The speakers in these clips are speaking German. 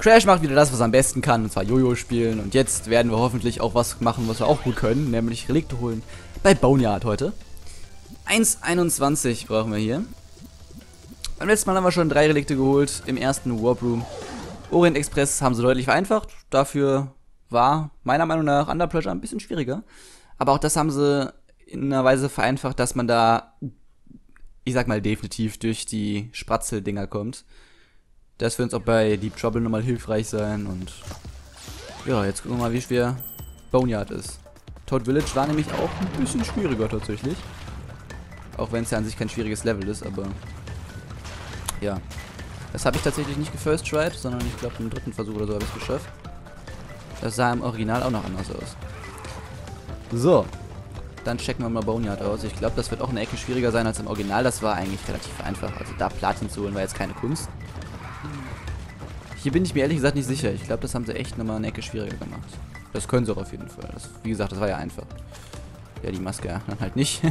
Crash macht wieder das, was er am besten kann, und zwar Jojo spielen. Und jetzt werden wir hoffentlich auch was machen, was wir auch gut können, nämlich Relikte holen. Bei Boneyard heute. 1,21 brauchen wir hier. Beim letzten Mal haben wir schon 3 Relikte geholt im ersten Warp Room. Orient Express haben sie deutlich vereinfacht. Dafür war meiner Meinung nach Under Pressure ein bisschen schwieriger. Aber auch das haben sie in einer Weise vereinfacht, dass man da, ich sag mal, definitiv durch die Spratzel-Dinger kommt. Das wird uns auch bei Deep Trouble nochmal hilfreich sein. Und ja, jetzt gucken wir mal, wie schwer Boneyard ist. Toad Village war nämlich auch ein bisschen schwieriger tatsächlich. Auch wenn es ja an sich kein schwieriges Level ist, aber ja. Das habe ich tatsächlich nicht gefirst tried, sondern ich glaube im dritten Versuch oder so habe ich es geschafft. Das sah im Original auch noch anders aus. So. Dann checken wir mal Boneyard aus. Ich glaube, das wird auch eine Ecke schwieriger sein als im Original. Das war eigentlich relativ einfach. Also da Platin zu holen war jetzt keine Kunst. Hier bin ich mir ehrlich gesagt nicht sicher. Ich glaube, das haben sie echt nochmal eine Ecke schwieriger gemacht. Das können sie auch auf jeden Fall. Das, wie gesagt, das war ja einfach. Ja, die Maske ja, dann halt nicht.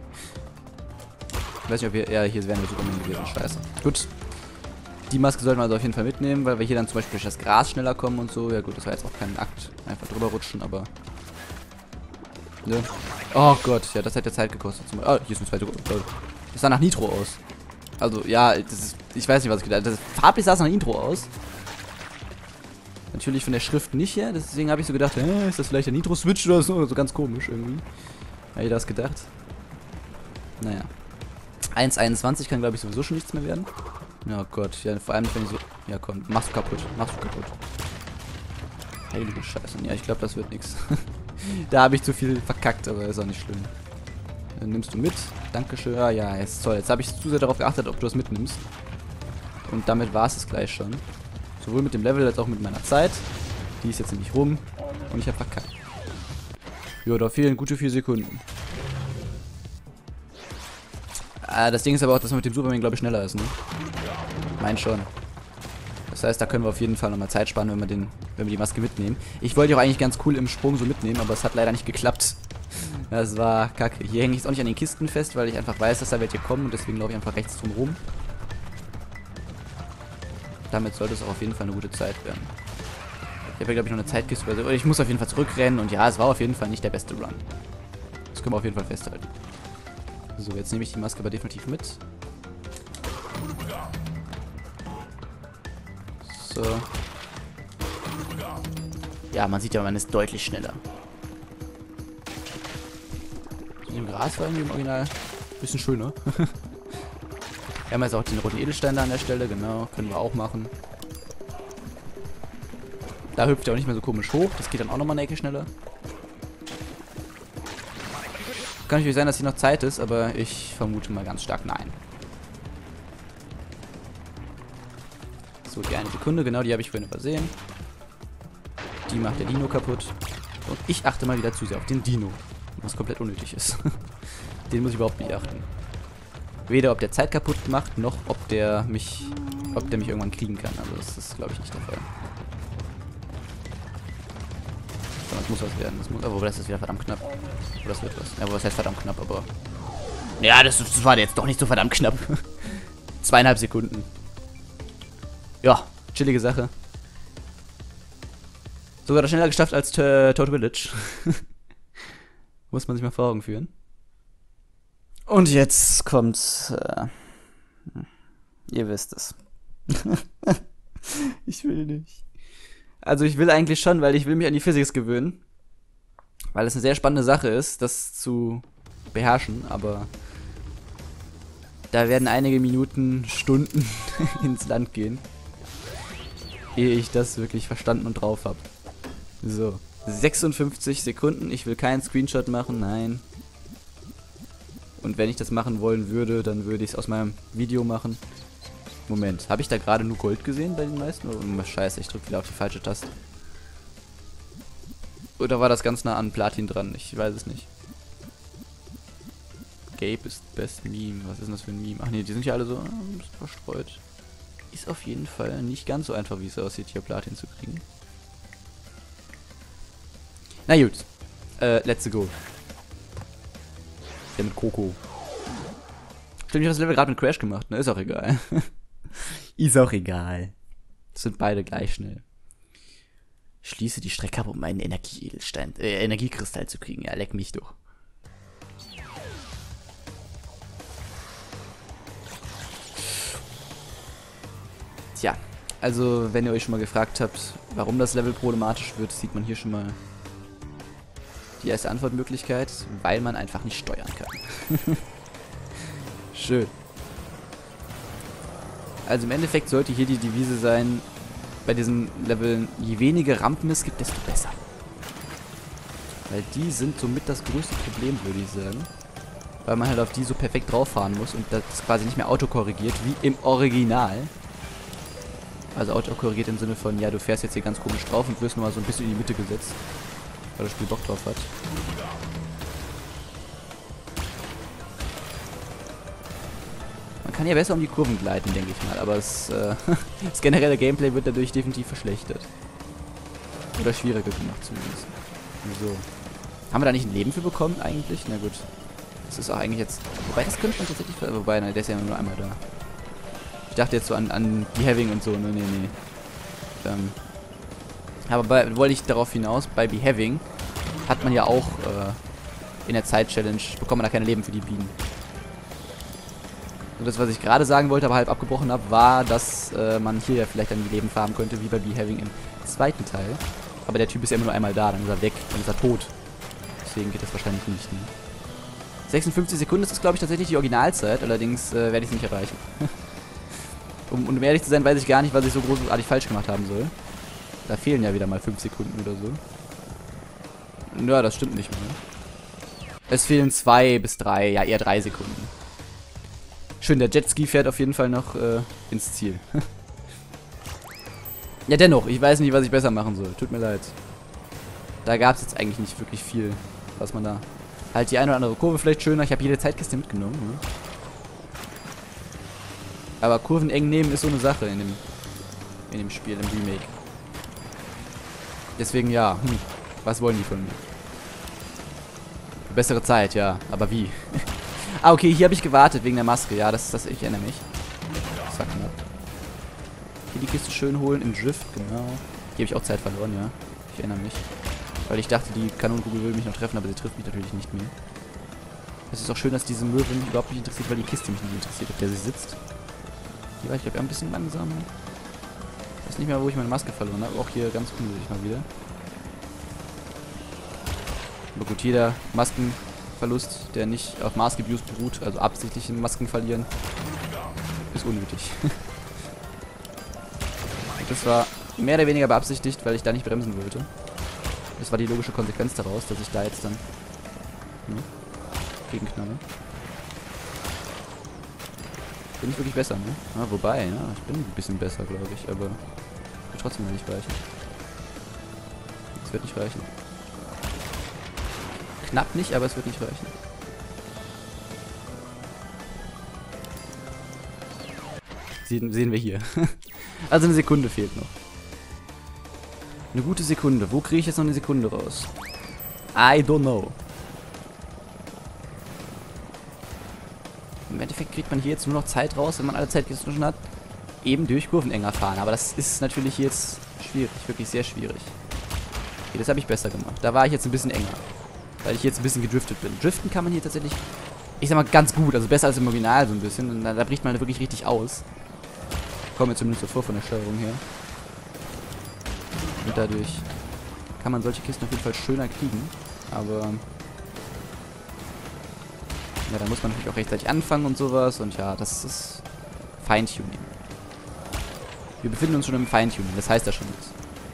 Ich weiß nicht, ob wir... Ja, hier wären wir Superman gewesen. Scheiße. Gut. Die Maske sollten wir also auf jeden Fall mitnehmen, weil wir hier dann zum Beispiel durch das Gras schneller kommen und so. Ja gut, das war jetzt auch kein Akt. Einfach drüber rutschen, aber... Ne? Oh Gott, ja, das hätte Zeit gekostet. Oh, hier ist ein zweiter... Das sah nach Nitro aus. Also, ja, das ist... Ich weiß nicht, was ich gedacht habe. Farblich sah es nach Nitro aus. Natürlich von der Schrift nicht her. Deswegen habe ich so gedacht, ist das vielleicht der Nitro-Switch oder so? So ganz komisch irgendwie. Habe ich das gedacht. Naja. 1,21 kann, glaube ich, sowieso schon nichts mehr werden. Ja Gott, ja, vor allem nicht, wenn ich so... Ja komm, machst du kaputt. Machst du kaputt. Heilige Scheiße. Ja, ich glaube, das wird nichts. Da habe ich zu viel verkackt, aber ist auch nicht schlimm. Dann nimmst du mit. Dankeschön. Ja, ja, ist toll. Jetzt habe ich zu sehr darauf geachtet, ob du das mitnimmst. Und damit war es gleich schon. Sowohl mit dem Level als auch mit meiner Zeit. Die ist jetzt nämlich rum. Und ich habe verkackt. Jo, da fehlen gute 4 Sekunden. Das Ding ist aber auch, dass man mit dem Superman, glaube ich, schneller ist, ne? Mein schon. Das heißt, da können wir auf jeden Fall nochmal Zeit sparen, wenn wir die Maske mitnehmen. Ich wollte die auch eigentlich ganz cool im Sprung so mitnehmen, aber es hat leider nicht geklappt. Das war kacke. Hier hänge ich jetzt auch nicht an den Kisten fest, weil ich einfach weiß, dass da welche kommen und deswegen laufe ich einfach rechts drum rum. Damit sollte es auch auf jeden Fall eine gute Zeit werden. Ich habe ja, glaube ich, noch eine Zeitkiste. Also ich muss auf jeden Fall zurückrennen und ja, es war auf jeden Fall nicht der beste Run. Das können wir auf jeden Fall festhalten. So, jetzt nehme ich die Maske aber definitiv mit. So. Ja, man sieht ja, man ist deutlich schneller. Im Gras war irgendwie im Original ein bisschen schöner. Wir haben jetzt auch den roten Edelstein da an der Stelle, genau. Können wir auch machen. Da hüpft er auch nicht mehr so komisch hoch. Das geht dann auch nochmal eine Ecke schneller. Kann natürlich sein, dass hier noch Zeit ist, aber ich vermute mal ganz stark nein. So, die eine Sekunde, genau, die habe ich vorhin übersehen. Die macht der Dino kaputt. Und ich achte mal wieder zu sehr auf den Dino. Was komplett unnötig ist. Den muss ich überhaupt nicht achten. Weder ob der Zeit kaputt macht, noch ob der mich irgendwann kriegen kann. Also das ist, glaube ich, nicht der Fall. So, das muss was werden. Das muss, aber das ist wieder verdammt knapp. Oh, das wird was. Ja, aber was heißt verdammt knapp, aber... Ja, das war jetzt doch nicht so verdammt knapp. 2,5 Sekunden. Ja, chillige Sache. Sogar das schneller geschafft als Toad Village. Muss man sich mal vor Augen führen. Und jetzt kommt... ihr wisst es. Ich will nicht. Also ich will eigentlich schon, weil ich will mich an die Physics gewöhnen. Weil es eine sehr spannende Sache ist, das zu beherrschen, aber... Da werden einige Minuten, Stunden ins Land gehen. Ehe ich das wirklich verstanden und drauf habe. So. 56 Sekunden. Ich will keinen Screenshot machen, nein. Und wenn ich das machen wollen würde, dann würde ich es aus meinem Video machen. Moment, habe ich da gerade nur Gold gesehen bei den meisten? Oh, scheiße, ich drücke wieder auf die falsche Taste. Oder war das ganz nah an Platin dran? Ich weiß es nicht. Gabe ist best Meme. Was ist denn das für ein Meme? Ach nee, die sind ja alle so ein bisschen verstreut. Ist auf jeden Fall nicht ganz so einfach, wie es aussieht, hier Platin zu kriegen. Na gut. Let's go. Der mit Coco. Stimmt, ich habe das Level gerade mit Crash gemacht, ne? Ist auch egal. Ist auch egal. Sind beide gleich schnell. Schließe die Strecke ab, um einen Energiekristall zu kriegen. Ja, leck mich doch. Tja, also wenn ihr euch schon mal gefragt habt, warum das Level problematisch wird, sieht man hier schon mal die erste Antwortmöglichkeit, weil man einfach nicht steuern kann. Schön. Also im Endeffekt sollte hier die Devise sein, bei diesen Leveln, je weniger Rampen es gibt, desto besser. Weil die sind somit das größte Problem, würde ich sagen. Weil man halt auf die so perfekt drauf fahren muss und das quasi nicht mehr autokorrigiert, wie im Original. Also autokorrigiert im Sinne von, ja, du fährst jetzt hier ganz komisch drauf und wirst nur mal so ein bisschen in die Mitte gesetzt. Weil das Spiel Bock drauf hat. Man kann ja besser um die Kurven gleiten, denke ich mal. Aber das generelle Gameplay wird dadurch definitiv verschlechtert. Oder schwieriger gemacht zumindest. So. Haben wir da nicht ein Leben für bekommen eigentlich? Na gut. Das ist auch eigentlich jetzt... Wobei, das könnte man tatsächlich... Wobei, nein, der ist ja nur einmal da. Ich dachte jetzt so an Behaving und so. Nee. Aber wollte ich darauf hinaus, bei Behaving hat man ja auch in der Zeit-Challenge, bekommt man da keine Leben für die Bienen. Und das, was ich gerade sagen wollte, aber halb abgebrochen habe, war, dass man hier ja vielleicht dann die Leben farmen könnte, wie bei Behaving im zweiten Teil. Aber der Typ ist ja immer nur einmal da, dann ist er weg, dann ist er tot. Deswegen geht das wahrscheinlich nicht. Ne? 56 Sekunden, das ist glaube ich tatsächlich die Originalzeit, allerdings werde ich es nicht erreichen. Um ehrlich zu sein, weiß ich gar nicht, was ich so großartig falsch gemacht haben soll. Da fehlen ja wieder mal 5 Sekunden oder so. Ja, das stimmt nicht mehr. Es fehlen 2 bis 3, ja eher 3 Sekunden. Schön, der Jetski fährt auf jeden Fall noch ins Ziel. Ja, dennoch, ich weiß nicht, was ich besser machen soll. Tut mir leid. Da gab es jetzt eigentlich nicht wirklich viel, was man da... Halt die eine oder andere Kurve vielleicht schöner. Ich habe jede Zeitkiste mitgenommen. Ne? Aber Kurven eng nehmen ist so eine Sache in dem Spiel, im Remake. Deswegen ja, was wollen die von mir? Bessere Zeit, ja, aber wie? Ah, okay, hier habe ich gewartet wegen der Maske. Ja, ich erinnere mich. Das war knapp. Hier die Kiste schön holen im Drift, genau. Hier habe ich auch Zeit verloren, ja. Ich erinnere mich. Weil ich dachte, die Kanonenkugel will mich noch treffen, aber sie trifft mich natürlich nicht mehr. Es ist auch schön, dass diese Möwen überhaupt nicht interessiert, weil die Kiste mich nicht interessiert, auf der sie sitzt. Hier war ich, glaube ich, ein bisschen langsam. Ich weiß nicht mehr, wo ich meine Maske verloren habe. Auch hier ganz unnötig mal wieder. Aber gut, jeder Maskenverlust, der nicht auf Mask Abuse beruht, also absichtlich Masken verlieren, ist unnötig. Das war mehr oder weniger beabsichtigt, weil ich da nicht bremsen wollte. Das war die logische Konsequenz daraus, dass ich da jetzt dann gegenknalle. Bin ich wirklich besser, ne? Ah, wobei, ja, ich bin ein bisschen besser, glaube ich, aber wird trotzdem noch nicht reichen. Es wird nicht reichen. Knapp nicht, aber es wird nicht reichen. Sehen wir hier. Also eine Sekunde fehlt noch. Eine gute Sekunde. Wo kriege ich jetzt noch eine Sekunde raus? I don't know. Im Endeffekt kriegt man hier jetzt nur noch Zeit raus, wenn man alle Zeitkisten schon hat. Eben durch Kurven enger fahren. Aber das ist natürlich jetzt schwierig. Wirklich sehr schwierig. Okay, das habe ich besser gemacht. Da war ich jetzt ein bisschen enger. Weil ich jetzt ein bisschen gedriftet bin. Driften kann man hier tatsächlich, ich sag mal, ganz gut. Also besser als im Original so ein bisschen. Und da bricht man wirklich richtig aus. Kommt mir zumindest so vor von der Steuerung her. Und dadurch kann man solche Kisten auf jeden Fall schöner kriegen. Aber ja, da muss man natürlich auch rechtzeitig anfangen und sowas. Und ja, das ist Feintuning. Wir befinden uns schon im Feintuning. Das heißt ja schon nichts.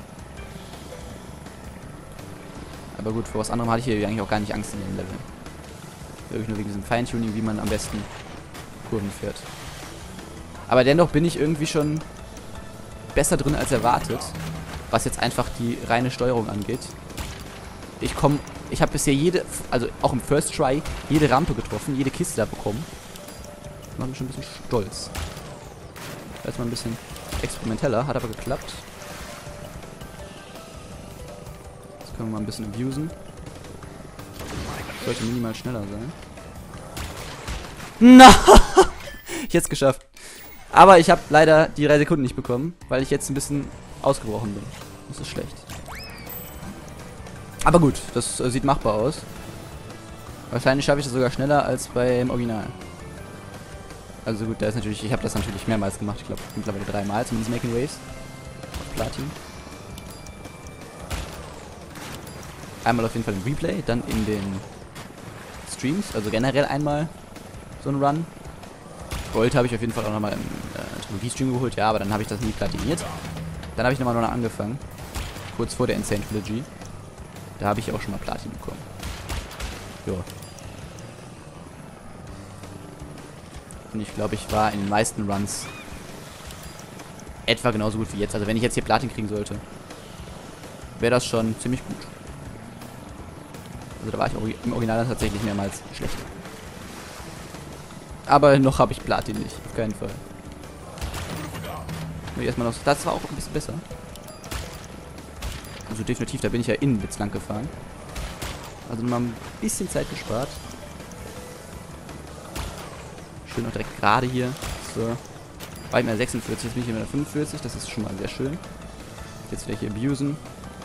Aber gut, vor was anderem hatte ich hier eigentlich auch gar nicht Angst in dem Level. Wirklich nur wegen diesem Feintuning, wie man am besten Kurven fährt. Aber dennoch bin ich irgendwie schon besser drin als erwartet, was jetzt einfach die reine Steuerung angeht. Ich habe bisher also auch im First Try, jede Rampe getroffen, jede Kiste da bekommen. Das macht mich schon ein bisschen stolz. Da ist mal ein bisschen experimenteller, hat aber geklappt. Jetzt können wir mal ein bisschen abusen. Sollte minimal schneller sein. Na! Ich hätte es geschafft. Aber ich habe leider die 3 Sekunden nicht bekommen, weil ich jetzt ein bisschen ausgebrochen bin. Das ist schlecht. Aber gut, das sieht machbar aus. Wahrscheinlich schaffe ich das sogar schneller als beim Original. Also gut, da ist natürlich, ich habe das natürlich mehrmals gemacht. Ich glaube mittlerweile 3 Mal, zumindest Making Waves. Auf Platin. Einmal auf jeden Fall im Replay, dann in den Streams, also generell einmal so ein Run. Gold habe ich auf jeden Fall auch nochmal im Trilogie-Stream geholt, ja, aber dann habe ich das nie platiniert. Dann habe ich nochmal angefangen, kurz vor der Insane Trilogy. Da habe ich auch schon mal Platin bekommen. Ja. Und ich glaube, ich war in den meisten Runs etwa genauso gut wie jetzt. Also wenn ich jetzt hier Platin kriegen sollte, wäre das schon ziemlich gut. Also da war ich im Original dann tatsächlich mehrmals schlecht. Aber noch habe ich Platin nicht, auf keinen Fall. Erstmal noch, das war auch ein bisschen besser. Also definitiv, da bin ich ja innen jetzt lang gefahren. Also nochmal ein bisschen Zeit gespart. Schön auch direkt gerade hier. So. War ich mal 46, jetzt bin ich hier mit 45, das ist schon mal sehr schön. Jetzt wieder hier abusen.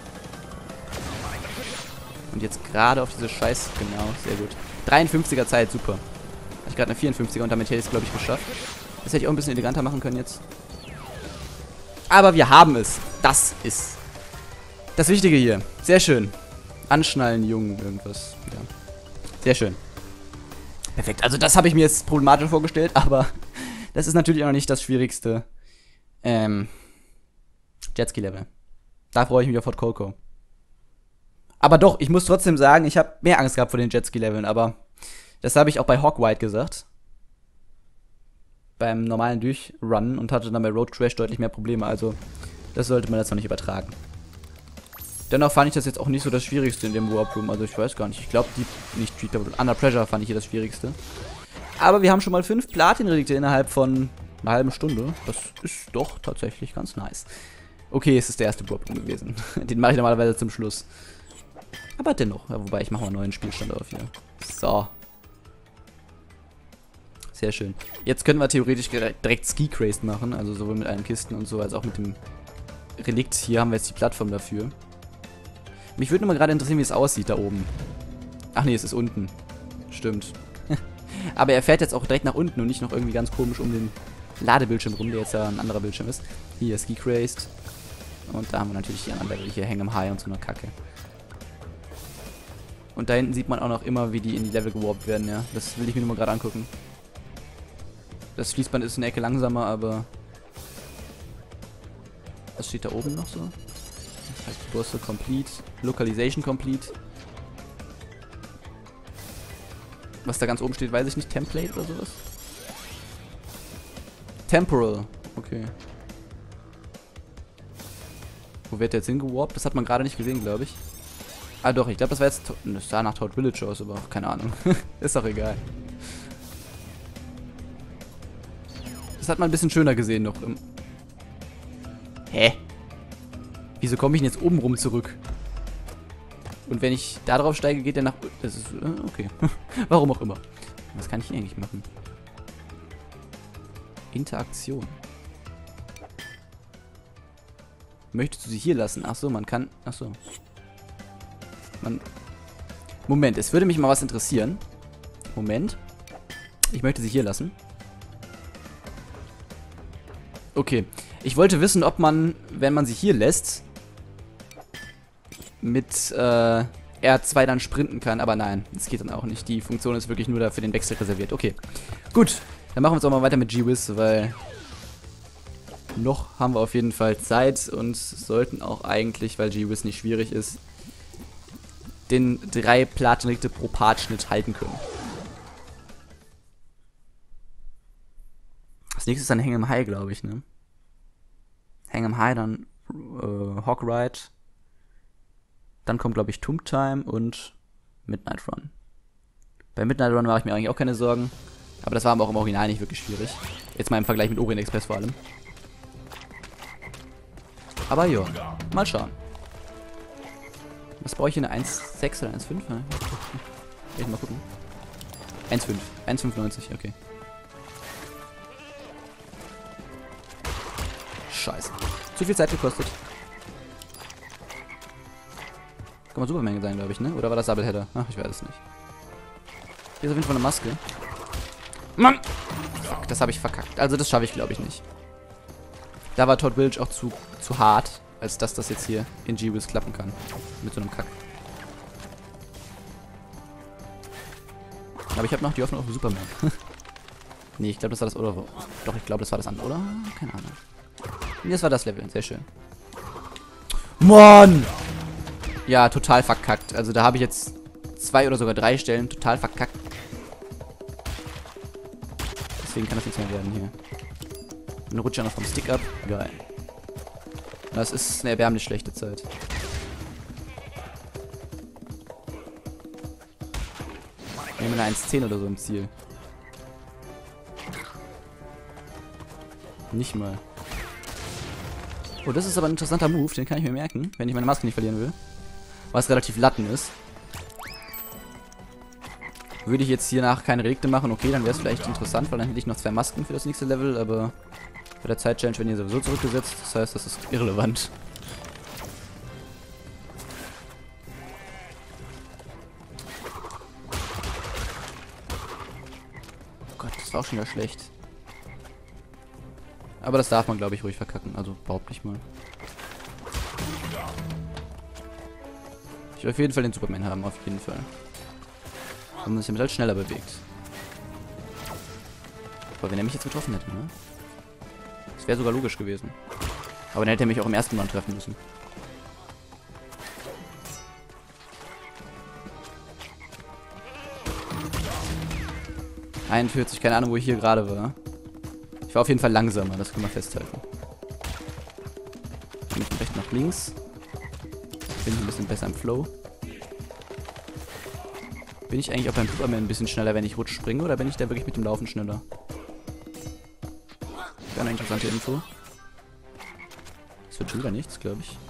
Und jetzt gerade auf diese Scheiß, genau, sehr gut. 53er Zeit, super. Hatte ich gerade eine 54er und damit hätte ich es, glaube ich, geschafft. Das hätte ich auch ein bisschen eleganter machen können jetzt. Aber wir haben es. Das ist das Wichtige hier. Sehr schön. Anschnallen, Jungen, irgendwas. Ja. Sehr schön. Perfekt. Also das habe ich mir jetzt problematisch vorgestellt, aber das ist natürlich auch noch nicht das schwierigste Jetski-Level. Da freue ich mich auf Hot Cocoa. Aber doch, ich muss trotzdem sagen, ich habe mehr Angst gehabt vor den Jetski-Leveln, aber das habe ich auch bei Hawkwhite gesagt. Beim normalen Durchrunnen und hatte dann bei Road Crash deutlich mehr Probleme, also das sollte man jetzt noch nicht übertragen. Dennoch fand ich das jetzt auch nicht so das Schwierigste in dem Warp Room, also ich weiß gar nicht, ich glaube, nicht Treat Double, Under Pressure fand ich hier das Schwierigste. Aber wir haben schon mal 5 Platin-Relikte innerhalb von einer halben Stunde, das ist doch tatsächlich ganz nice. Okay, es ist der erste Warp Room gewesen, den mache ich normalerweise zum Schluss. Aber dennoch, ja, wobei ich mache mal einen neuen Spielstand auf hier. So. Sehr schön. Jetzt können wir theoretisch direkt Ski Crazed machen, also sowohl mit allen Kisten und so, als auch mit dem Relikt. Hier haben wir jetzt die Plattform dafür. Mich würde nur mal gerade interessieren, wie es aussieht da oben. Ach nee, es ist unten. Stimmt. Aber er fährt jetzt auch direkt nach unten und nicht noch irgendwie ganz komisch um den Ladebildschirm rum, der jetzt ja ein anderer Bildschirm ist. Hier Ski Crazed. Und da haben wir natürlich die anderen Level. Hier Hang 'em High und so eine Kacke. Und da hinten sieht man auch noch immer, wie die in die Level gewarpt werden, ja. Das will ich mir nur mal gerade angucken. Das Fließband ist eine Ecke langsamer, aber... Was steht da oben noch so? Das heißt Busse Complete, Localization Complete. Was da ganz oben steht, weiß ich nicht. Template oder sowas? Temporal, okay. Wo wird der jetzt hingewarpt? Das hat man gerade nicht gesehen, glaube ich. Ah doch, ich glaube, das war jetzt... Das sah nach Toad Village aus, aber keine Ahnung. Ist doch egal. Das hat man ein bisschen schöner gesehen noch. Hä? Wieso komme ich denn jetzt oben rum zurück? Und wenn ich da drauf steige, geht der nach... Das ist... Okay. Warum auch immer. Was kann ich hier eigentlich machen? Interaktion. Möchtest du sie hier lassen? Achso, man kann... Achso. Moment, es würde mich mal was interessieren. Moment. Ich möchte sie hier lassen. Okay. Ich wollte wissen, ob man, wenn man sie hier lässt, mit R2 dann sprinten kann. Aber nein, das geht dann auch nicht. Die Funktion ist wirklich nur da für den Wechsel reserviert. Okay. Gut. Dann machen wir jetzt auch mal weiter mit G-Wiz, weil noch haben wir auf jeden Fall Zeit und sollten auch eigentlich, weil G-Wiz nicht schwierig ist, den 3 Platinrelikte pro Part-Schnitt halten können. Als nächstes dann Hang 'em High, glaube ich, ne? Hang 'em High, dann Hawkwhite. Dann kommt, glaube ich, Tomb Time und Midnight Run. Bei Midnight Run mache ich mir eigentlich auch keine Sorgen. Aber das war aber auch im Original nicht wirklich schwierig. Jetzt mal im Vergleich mit Orient Express vor allem. Aber ja, mal schauen. Was brauche ich hier? Eine 1,6 oder 1,5? Ne? Mal gucken. 1,5. 1,95, okay. scheiße. Zu viel Zeit gekostet. Kann man Superman sein, glaube ich, ne? Oder war das Doubleheader? Ach, ich weiß es nicht. Hier ist auf jeden Fall eine Maske. Mann! Fuck, das habe ich verkackt. Also das schaffe ich, glaube ich, nicht. Da war Todd Wilch auch zu hart, als dass das jetzt hier in G-Wiz klappen kann. Mit so einem Kack. Aber ich habe noch die Hoffnung auf Superman. Nee, ich glaube, das war das, oder? Doch, ich glaube, das war das andere, oder? Keine Ahnung. Nee, das war das Level. Sehr schön. Mann! Ja, total verkackt. Also da habe ich jetzt 2 oder sogar 3 Stellen total verkackt. Deswegen kann das nichts mehr werden hier. Und dann rutscht ja noch vom Stick ab. Geil. Das ist eine erbärmlich schlechte Zeit. Ich nehme eine 1,10 oder so im Ziel. Nicht mal. Oh, das ist aber ein interessanter Move. Den kann ich mir merken, wenn ich meine Maske nicht verlieren will. Was relativ latten ist. Würde ich jetzt hiernach keine Relikte machen, okay, dann wäre es vielleicht interessant, weil dann hätte ich noch 2 Masken für das nächste Level, aber bei der Zeit-Challenge werden die sowieso zurückgesetzt. Das heißt, das ist irrelevant. Oh Gott, das war auch schon wieder schlecht. Aber das darf man, glaube ich, ruhig verkacken. Also behaupte ich mal. Ich will auf jeden Fall den Superman haben, auf jeden Fall. Und sich damit halt schneller bewegt. Aber wenn er mich jetzt getroffen hätte, ne? Das wäre sogar logisch gewesen. Aber dann hätte er mich auch im ersten Round treffen müssen. ...41, keine Ahnung, wo ich hier gerade war. Ich war auf jeden Fall langsamer, das können wir festhalten. Bin ich rechts nach links. Bin ich ein bisschen besser im Flow. Bin ich eigentlich auch beim Superman ein bisschen schneller, wenn ich rutsch springe, oder bin ich da wirklich mit dem Laufen schneller? Das wäre eine interessante Info. Das wird schon wieder nichts, glaube ich.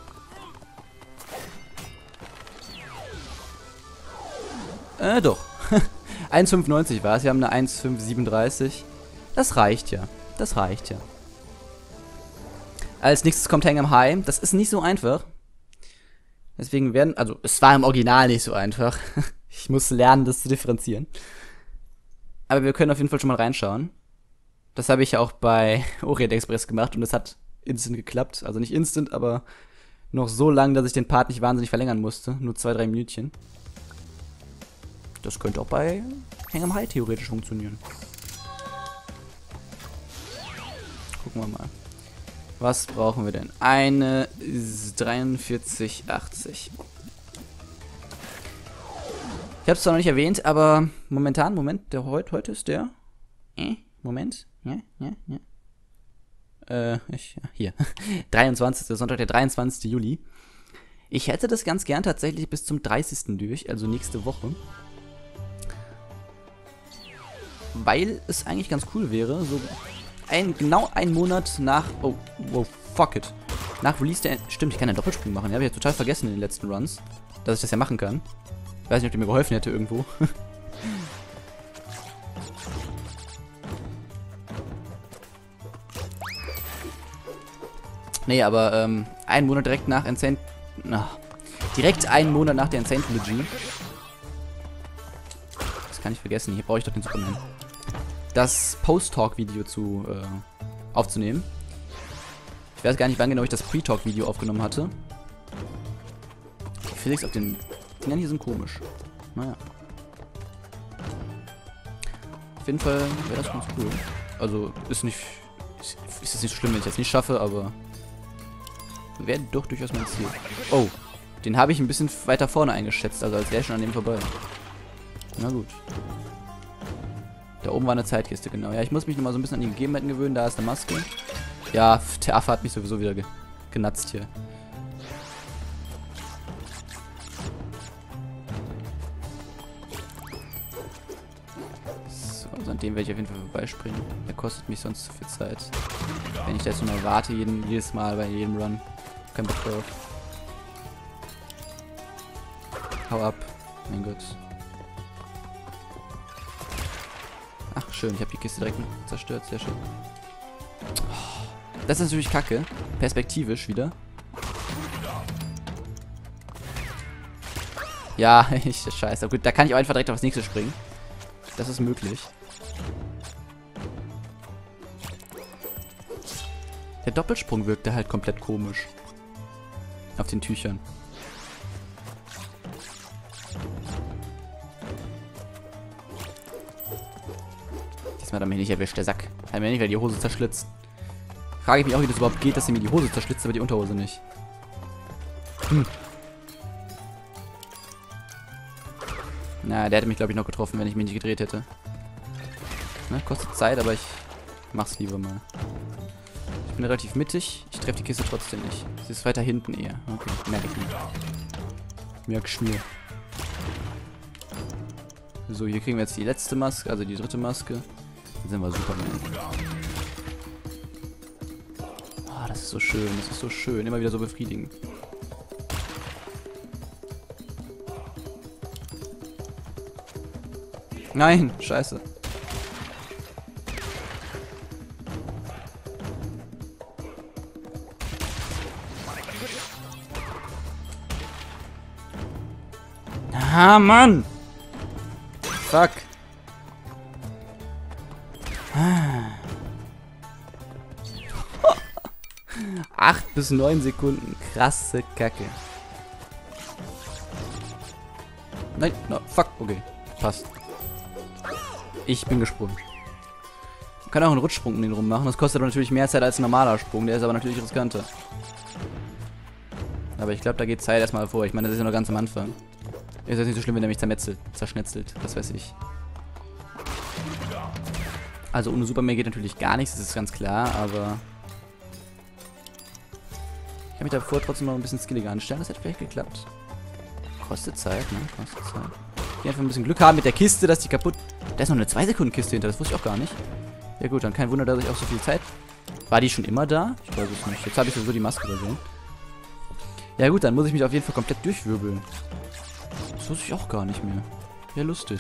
Doch. 1,95 war es. Wir haben eine 1,537. Das reicht ja. Das reicht ja. Als nächstes kommt Hang 'em High. Das ist nicht so einfach. Deswegen werden... Also, es war im Original nicht so einfach. Ich muss lernen, das zu differenzieren. Aber wir können auf jeden Fall schon mal reinschauen. Das habe ich ja auch bei Orient Express gemacht und es hat instant geklappt. Also nicht instant, aber noch so lang, dass ich den Part nicht wahnsinnig verlängern musste. Nur 2-3 Minütchen. Das könnte auch bei Hang 'em High theoretisch funktionieren. Gucken wir mal. Was brauchen wir denn? Eine 43,80. Ich habe es zwar noch nicht erwähnt, aber momentan, heute ist der... Moment. Hier. 23. Sonntag, der 23. Juli. Ich hätte das ganz gern tatsächlich bis zum 30. durch, also nächste Woche. Weil es eigentlich ganz cool wäre, so genau einen Monat nach... Oh, fuck it. Nach Release der... Stimmt, ich kann einen Doppelsprung machen. Ja, habe ich ja total vergessen in den letzten Runs, dass ich das ja machen kann. Ich weiß nicht, ob der mir geholfen hätte irgendwo. Nee, aber einen Monat direkt nach Insane... direkt einen Monat nach der Insane Trilogy. Das kann ich vergessen. Hier brauche ich doch den Superman. Das Post-Talk-Video aufzunehmen. Ich weiß gar nicht, wann genau ich das Pre-Talk-Video aufgenommen hatte. Die Physics auf den Dingern hier sind komisch. Naja. Auf jeden Fall wäre das ganz cool. Also, ist es nicht so schlimm, wenn ich das nicht schaffe, aber wäre doch durchaus mein Ziel. Oh, den habe ich ein bisschen weiter vorne eingeschätzt, also als wäre schon an dem vorbei. Na gut. Da oben war eine Zeitkiste, genau. Ja, ich muss mich nochmal so ein bisschen an die Gegebenheiten gewöhnen. Da ist eine Maske. Ja, der Affe hat mich sowieso wieder genatzt hier. So, also an dem werde ich auf jeden Fall vorbeispringen. Der kostet mich sonst zu viel Zeit. Wenn ich da jetzt nochmal warte, jedes Mal bei jedem Run. Kein Bock drauf. Hau ab. Mein Gott. Ach, schön. Ich habe die Kiste direkt zerstört. Sehr schön. Oh, Das ist natürlich kacke. Perspektivisch wieder. Ja, scheiße. Gut, da kann ich auch einfach direkt auf das nächste springen. Das ist möglich. Der Doppelsprung wirkte halt komplett komisch. Auf den Tüchern. Diesmal hat er mich nicht erwischt, der Sack. Hat mir nicht, weil die Hose zerschlitzt. Frage ich mich auch, wie das überhaupt geht, dass er mir die Hose zerschlitzt, aber die Unterhose nicht. Na, der hätte mich, glaube ich, noch getroffen, wenn ich mich nicht gedreht hätte. Ne, kostet Zeit, aber ich mach's lieber mal. Ich bin relativ mittig. Ich treffe die Kiste trotzdem nicht. Sie ist weiter hinten eher. Okay, merke ich nicht. Merkst mir. So, hier kriegen wir jetzt die letzte Maske, also die dritte Maske. Dann sind wir Superman. Oh, das ist so schön, das ist so schön. Immer wieder so befriedigend. Nein, scheiße. Ah, Mann! Fuck. 8 bis 9 Sekunden. Krasse Kacke. Nein, no, fuck. Okay, passt. Ich bin gesprungen. Man kann auch einen Rutschsprung um den rum machen. Das kostet aber natürlich mehr Zeit als ein normaler Sprung. Der ist aber natürlich riskanter. Aber ich glaube, da geht Zeit erstmal vor. Ich meine, das ist ja noch ganz am Anfang. Ist jetzt nicht so schlimm, wenn er mich zerschnetzelt. Das weiß ich. Also ohne Superman geht natürlich gar nichts, das ist ganz klar, aber... Ich kann mich davor trotzdem noch ein bisschen skilliger anstellen. Das hätte vielleicht geklappt. Kostet Zeit, ne? Kostet Zeit. Ich einfach ein bisschen Glück haben mit der Kiste, dass die kaputt... Da ist noch eine 2-Sekunden-Kiste hinter, das wusste ich auch gar nicht. Ja gut, dann kein Wunder, dass ich auch so viel Zeit... War die schon immer da? Ich weiß es nicht. Jetzt habe ich sowieso die Maske übersehen. Ja gut, dann muss ich mich auf jeden Fall komplett durchwirbeln. Das wusste ich auch gar nicht mehr. Ja, lustig.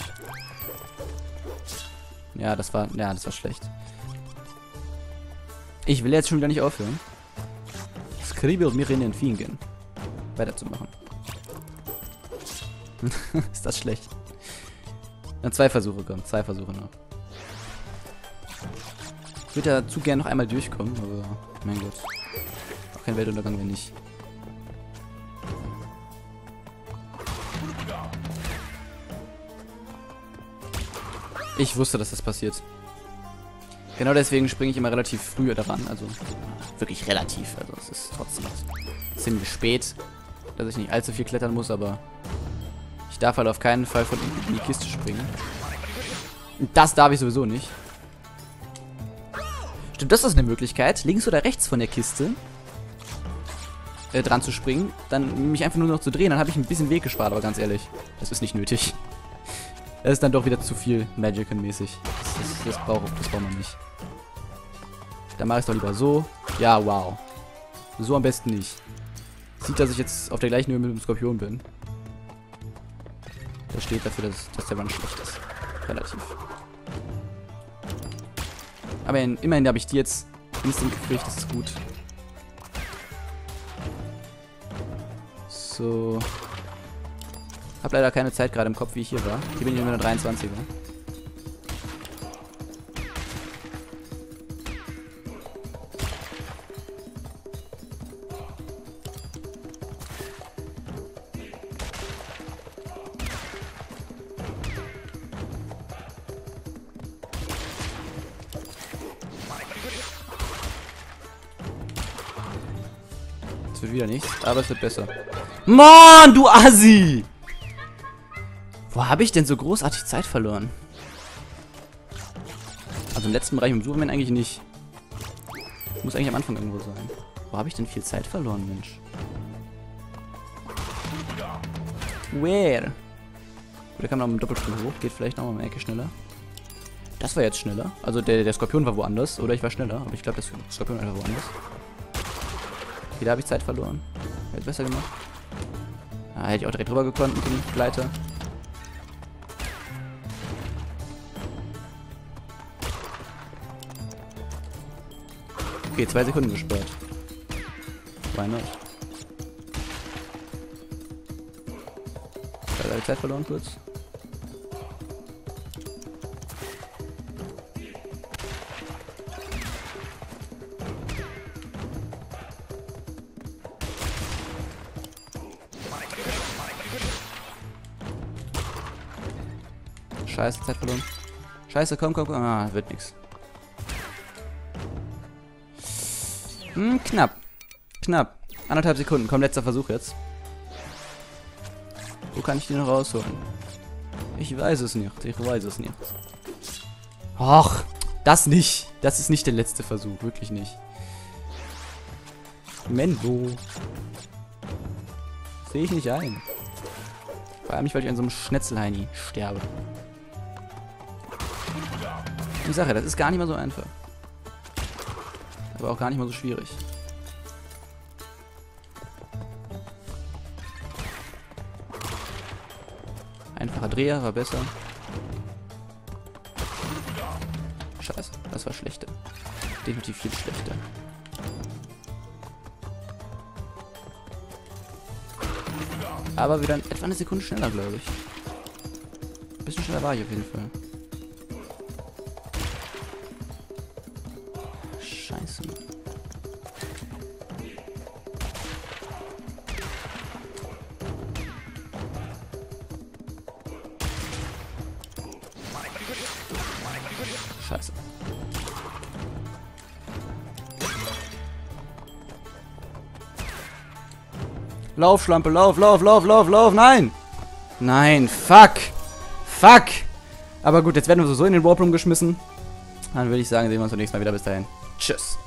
Ja, das war schlecht. Ich will jetzt schon wieder nicht aufhören. Es kribbelt mir in den Fingern. Weiterzumachen. Ist das schlecht? Dann 2 Versuche, komm. 2 Versuche noch. Ich würde ja zu gern noch einmal durchkommen, aber mein Gott. Auch kein Weltuntergang, wenn nicht. Ich wusste, dass das passiert. Genau deswegen springe ich immer relativ früh daran. Also wirklich relativ. Also es ist trotzdem ziemlich spät, dass ich nicht allzu viel klettern muss, aber ich darf halt auf keinen Fall von unten in die Kiste springen. Und das darf ich sowieso nicht. Stimmt, das ist eine Möglichkeit. Links oder rechts von der Kiste dran zu springen. Dann mich einfach nur noch zu drehen. Dann habe ich ein bisschen Weg gespart, aber ganz ehrlich, das ist nicht nötig. Das ist dann doch wieder zu viel Magical-mäßig. Das braucht man nicht. Dann mache ich es doch lieber so. Ja, wow. So am besten nicht. Sieht, dass ich jetzt auf der gleichen Höhe mit dem Skorpion bin. Das steht dafür, dass der Run schlecht ist. Relativ. Aber immerhin habe ich die jetzt instant gekriegt. Das ist gut. So. Hab leider keine Zeit gerade im Kopf, wie ich hier war. Hier bin ich nur 23er. Es wird wieder nichts, aber es wird besser. Mann, du Assi! Wo habe ich denn so großartig Zeit verloren? Also im letzten Bereich im Superman eigentlich nicht. Muss eigentlich am Anfang irgendwo sein. Wo habe ich denn viel Zeit verloren, Mensch? Where? Oder kann man noch mit dem Doppelsprung hoch? Geht vielleicht noch mal eine Ecke schneller. Das war jetzt schneller. Also der Skorpion war woanders. Oder ich war schneller. Aber ich glaube, der Skorpion war einfach woanders. Okay, da habe ich Zeit verloren. Hätte besser gemacht. Da hätte ich auch direkt drüber gekonnt mit dem Gleiter. Okay, 2 Sekunden gespart. Why not? Da habe ich Zeit verloren kurz. Scheiße, Zeit verloren. Scheiße, komm, komm, komm. Ah, wird nix. Knapp. Knapp. 1,5 Sekunden. Komm, letzter Versuch jetzt. Wo kann ich die noch rausholen? Ich weiß es nicht. Ich weiß es nicht. Och, das nicht. Das ist nicht der letzte Versuch. Wirklich nicht. Menno. Sehe ich nicht ein. Vor allem nicht, weil ich an so einem Schnetzelheini sterbe. Die Sache, das ist gar nicht mal so einfach. Aber auch gar nicht mal so schwierig. Einfacher Dreher war besser. Scheiße, das war schlechter. Definitiv viel schlechter. Aber wieder etwa eine Sekunde schneller, glaube ich. Ein bisschen schneller war ich auf jeden Fall. Scheiße. Scheiße. Lauf, Schlampe, lauf, lauf, lauf, lauf, lauf, nein! Nein, fuck! Fuck! Aber gut, jetzt werden wir so in den Warp Room geschmissen. Dann würde ich sagen, sehen wir uns beim nächsten Mal wieder. Bis dahin. Tschüss.